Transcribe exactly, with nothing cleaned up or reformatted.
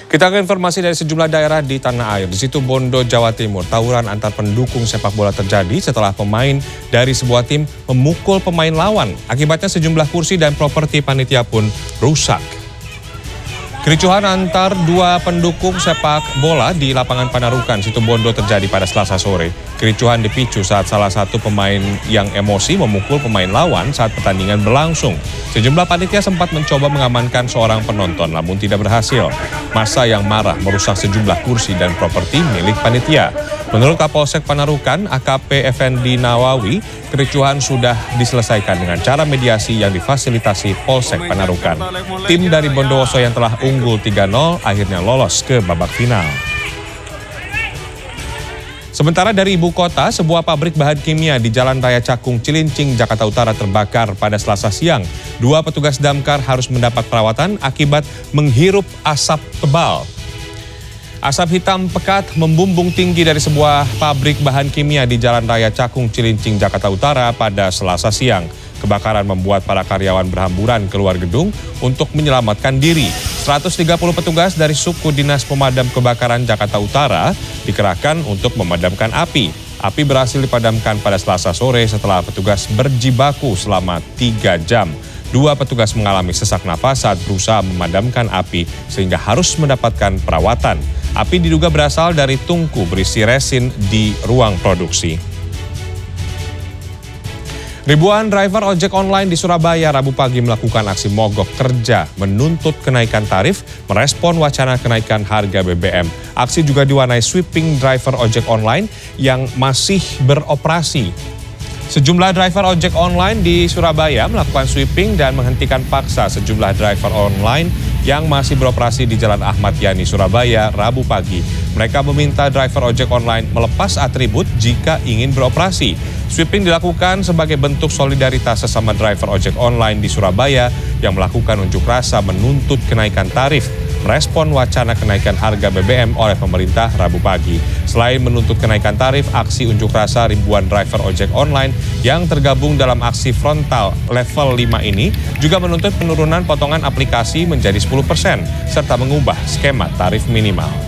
Kita ke informasi dari sejumlah daerah di tanah air. Di situ Bondo, Jawa Timur, tawuran antar pendukung sepak bola terjadi setelah pemain dari sebuah tim memukul pemain lawan. Akibatnya sejumlah kursi dan properti panitia pun rusak. Kericuhan antar dua pendukung sepak bola di lapangan Panarukan, Situbondo terjadi pada Selasa sore. Kericuhan dipicu saat salah satu pemain yang emosi memukul pemain lawan saat pertandingan berlangsung. Sejumlah panitia sempat mencoba mengamankan seorang penonton, namun tidak berhasil. Massa yang marah merusak sejumlah kursi dan properti milik panitia. Menurut Kapolsek Panarukan, A K P Effendi Nawawi, kericuhan sudah diselesaikan dengan cara mediasi yang difasilitasi Polsek Panarukan. Tim dari Bondowoso yang telah unggul tiga nol akhirnya lolos ke babak final. Sementara dari ibu kota, sebuah pabrik bahan kimia di Jalan Raya Cakung, Cilincing, Jakarta Utara terbakar pada Selasa siang. Dua petugas damkar harus mendapat perawatan akibat menghirup asap tebal. Asap hitam pekat membumbung tinggi dari sebuah pabrik bahan kimia di Jalan Raya Cakung, Cilincing, Jakarta Utara pada Selasa siang. Kebakaran membuat para karyawan berhamburan keluar gedung untuk menyelamatkan diri. seratus tiga puluh petugas dari suku Dinas Pemadam Kebakaran Jakarta Utara dikerahkan untuk memadamkan api. Api berhasil dipadamkan pada Selasa sore setelah petugas berjibaku selama tiga jam. Dua petugas mengalami sesak napas saat berusaha memadamkan api sehingga harus mendapatkan perawatan. Api diduga berasal dari tungku berisi resin di ruang produksi. Ribuan driver ojek online di Surabaya Rabu pagi melakukan aksi mogok kerja menuntut kenaikan tarif, merespon wacana kenaikan harga B B M. Aksi juga diwarnai sweeping driver ojek online yang masih beroperasi. Sejumlah driver ojek online di Surabaya melakukan sweeping dan menghentikan paksa sejumlah driver online yang masih beroperasi di Jalan Ahmad Yani, Surabaya, Rabu pagi. Mereka meminta driver ojek online melepas atribut jika ingin beroperasi. Sweeping dilakukan sebagai bentuk solidaritas sesama driver ojek online di Surabaya yang melakukan unjuk rasa menuntut kenaikan tarif, merespon wacana kenaikan harga B B M oleh pemerintah Rabu pagi. Selain menuntut kenaikan tarif, aksi unjuk rasa ribuan driver ojek online yang tergabung dalam aksi frontal level lima ini juga menuntut penurunan potongan aplikasi menjadi sepuluh persen serta mengubah skema tarif minimal.